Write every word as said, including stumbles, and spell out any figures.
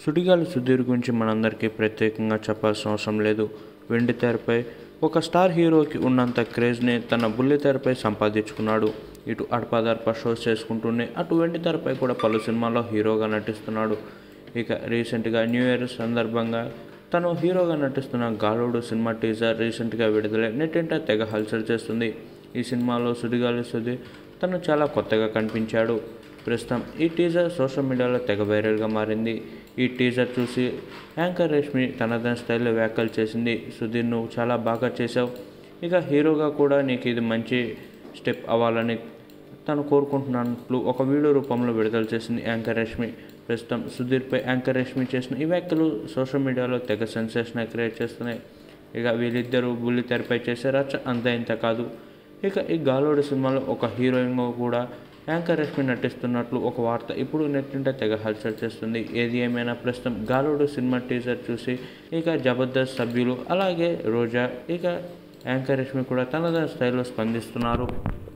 సుడిగాలి సుధీర్ గురించి మనందరికీ ప్రత్యేకంగా చెప్పాల్సిన అవసరం లేదు. వెండి తెరపై ఒక స్టార్ హీరోకి ఉన్నంత క్రేజ్ని తన బుల్లి తెరపై సంపాదించుకున్నాడు. ఇటు అడపాదడపా షోస్ చేసుకుంటూనే అటు వెండి తెరపై కూడా పలు సినిమాల్లో హీరోగా నటిస్తున్నాడు. ఇక రీసెంట్గా న్యూ ఇయర్ సందర్భంగా తను హీరోగా నటిస్తున్న గాలోడు సినిమా టీజర్ రీసెంట్గా విడుదలై నెట్టింట తెగ హల్చల్ చేస్తుంది. ఈ సినిమాలో సుడిగాలి సుధీర్ తను చాలా కొత్తగా కనిపించాడు. ప్రస్తుతం ఈ టీజర్ సోషల్ మీడియాలో తెగ వైరల్గా మారింది. ఈ టీజర్ చూసి యాంకర్ రేష్మి తనదైన స్టైల్లో వ్యాఖ్యలు చేసింది. సుధీర్, నువ్వు చాలా బాగా చేశావు, ఇక హీరోగా కూడా నీకు ఇది మంచి స్టెప్ అవ్వాలని తను కోరుకుంటున్నట్లు ఒక వీడియో రూపంలో విడుదల చేసింది యాంకర్ రేష్మి. ప్రస్తుతం సుధీర్పై యాంకర్ రేష్మి చేసిన ఈ వ్యాఖ్యలు సోషల్ మీడియాలో తెగ సెన్సేషన్ క్రియేట్ చేస్తున్నాయి. ఇక వీళ్ళిద్దరూ బుల్లి తెరపై చేసే రచ్చ అంత ఇంత కాదు. ఇక ఈ గాలోడు సినిమాలో ఒక హీరోయిన్గా కూడా యాంకర్ రేష్మి నటిస్తున్నట్లు ఒక వార్త ఇప్పుడు నెట్టింట తెగ హల్చల్ చేస్తుంది. ఏది ఏమైనా ప్రస్తుతం గాలోడు సినిమా టీజర్ చూసి ఇక జబర్దస్త్ సభ్యులు అలాగే రోజా ఇక యాంకర్ రేష్మి కూడా తనదైన స్టైల్లో స్పందిస్తున్నారు.